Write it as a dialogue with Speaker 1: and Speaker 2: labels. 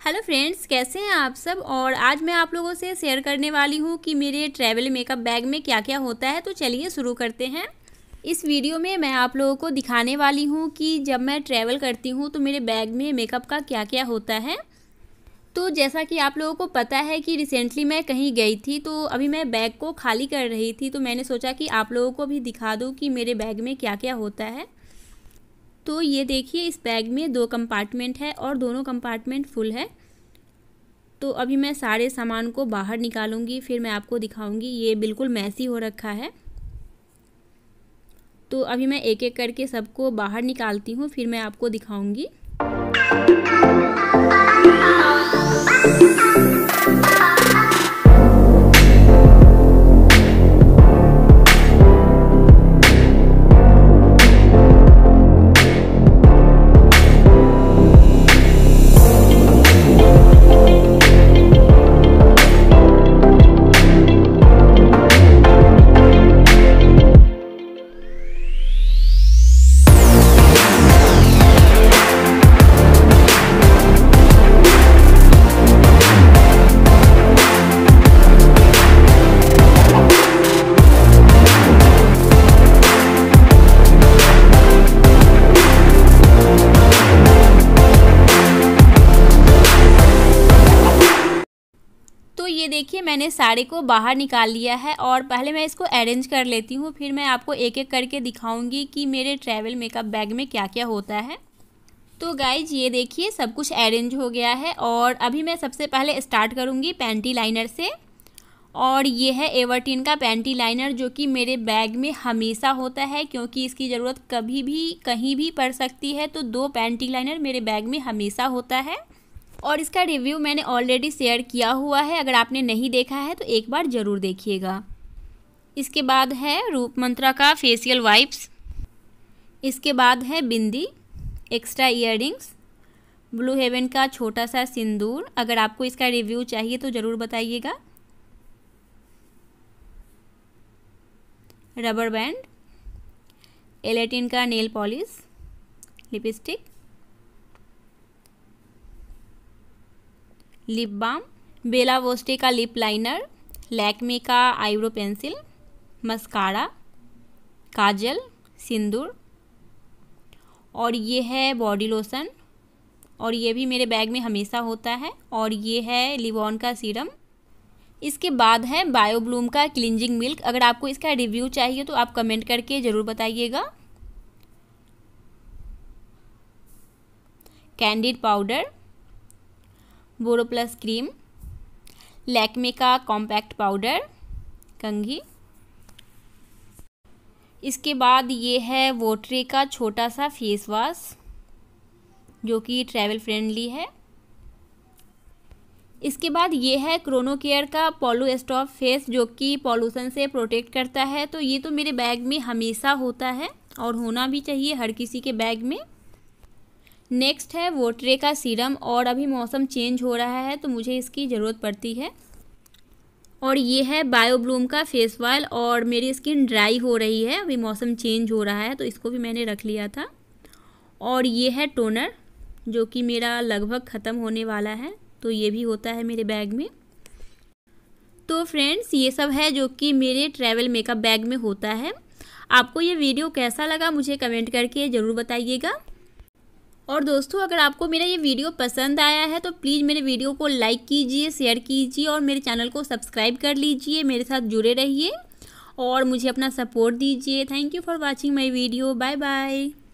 Speaker 1: Hello friends, कैसे हैं आप सब। और आज मैं आप लोगों से शेयर करने वाली हूँ कि मेरे ट्रैवल मेकअप बैग में क्या क्या होता है। तो चलिए शुरू करते हैं। इस वीडियो में मैं आप लोगों को दिखाने वाली हूँ कि जब मैं ट्रैवल करती हूँ तो मेरे बैग में मेकअप का क्या क्या होता है। तो जैसा कि आप लोगों को पता है कि रिसेंटली मैं कहीं गई थी, तो अभी मैं बैग को खाली कर रही थी, तो मैंने सोचा कि आप लोगों को भी दिखा दूँ कि मेरे बैग में क्या क्या होता है। तो ये देखिए, इस बैग में 2 कंपार्टमेंट है और दोनों कंपार्टमेंट फुल है। तो अभी मैं सारे सामान को बाहर निकालूंगी, फिर मैं आपको दिखाऊंगी। ये बिल्कुल मैसी हो रखा है, तो अभी मैं एक एक करके सबको बाहर निकालती हूँ, फिर मैं आपको दिखाऊंगी। तो ये देखिए, मैंने सारे को बाहर निकाल लिया है और पहले मैं इसको अरेंज कर लेती हूँ, फिर मैं आपको एक एक करके दिखाऊंगी कि मेरे ट्रैवल मेकअप बैग में क्या क्या होता है। तो गाइज ये देखिए, सब कुछ अरेंज हो गया है और अभी मैं सबसे पहले स्टार्ट करूँगी पैंटी लाइनर से। और ये है एवर्टीन का पैंटी लाइनर, जो कि मेरे बैग में हमेशा होता है क्योंकि इसकी ज़रूरत कभी भी कहीं भी पड़ सकती है। तो 2 पैंटी लाइनर मेरे बैग में हमेशा होता है और इसका रिव्यू मैंने ऑलरेडी शेयर किया हुआ है। अगर आपने नहीं देखा है तो एक बार ज़रूर देखिएगा। इसके बाद है रूप मंत्रा का फेशियल वाइप्स। इसके बाद है bindi, extra earrings, Blue Heaven का छोटा सा सिंदूर। अगर आपको इसका रिव्यू चाहिए तो ज़रूर बताइएगा। रबर बैंड, एलेटिन का nail polish, lipstick, lip balm, Bella Voste का लिप लाइनर, लैक्मे का eyebrow pencil, mascara, kajal, sindoor, और ये है बॉडी लोशन और ये भी मेरे बैग में हमेशा होता है। और ये है लिवॉन का सीरम। इसके बाद है बायो ब्लूम का क्लिंजिंग मिल्क। अगर आपको इसका रिव्यू चाहिए तो आप कमेंट करके ज़रूर बताइएगा। Candid powder, Boroplus cream, Lakme का कॉम्पैक्ट पाउडर, कंघी। इसके बाद ये है वोट्रे का छोटा सा फेस वॉश, जो कि ट्रैवल फ्रेंडली है। इसके बाद ये है क्रोनो केयर का पॉलू स्टॉप फेस, जो कि पॉल्यूशन से प्रोटेक्ट करता है। तो ये तो मेरे बैग में हमेशा होता है और होना भी चाहिए हर किसी के बैग में। नेक्स्ट है वोट्रे का सीरम, और अभी मौसम चेंज हो रहा है तो मुझे इसकी ज़रूरत पड़ती है। और ये है बायो ब्लूम का फेस ऑयल, और मेरी स्किन ड्राई हो रही है, अभी मौसम चेंज हो रहा है तो इसको भी मैंने रख लिया था। और ये है टोनर, जो कि मेरा लगभग ख़त्म होने वाला है, तो ये भी होता है मेरे बैग में। तो फ्रेंड्स, ये सब है जो कि मेरे ट्रैवल मेकअप बैग में होता है। आपको ये वीडियो कैसा लगा मुझे कमेंट करके ज़रूर बताइएगा। और दोस्तों, अगर आपको मेरा ये वीडियो पसंद आया है तो प्लीज़ मेरे वीडियो को लाइक कीजिए, शेयर कीजिए और मेरे चैनल को सब्सक्राइब कर लीजिए। मेरे साथ जुड़े रहिए और मुझे अपना सपोर्ट दीजिए। Thank you for watching my video. Bye bye.